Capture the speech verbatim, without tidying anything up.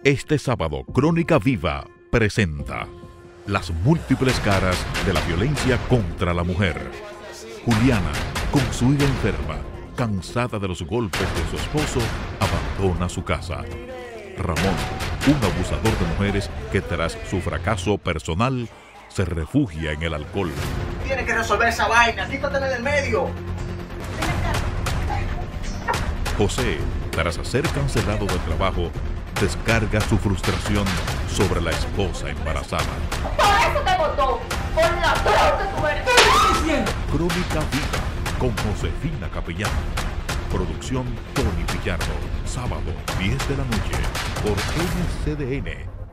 Este sábado, Crónica Viva presenta las múltiples caras de la violencia contra la mujer. Juliana, con su hija enferma, cansada de los golpes de su esposo, abandona su casa. Ramón, un abusador de mujeres que tras su fracaso personal se refugia en el alcohol. Tiene que resolver esa vaina, quítatela del medio. José, tras ser cancelado del trabajo, descarga su frustración sobre la esposa embarazada. Por eso te votó, por la droga que tú eres. Crónica Viva con Josefina Capellán. Producción Tony Pillardo. Sábado, diez de la noche, por N C D N.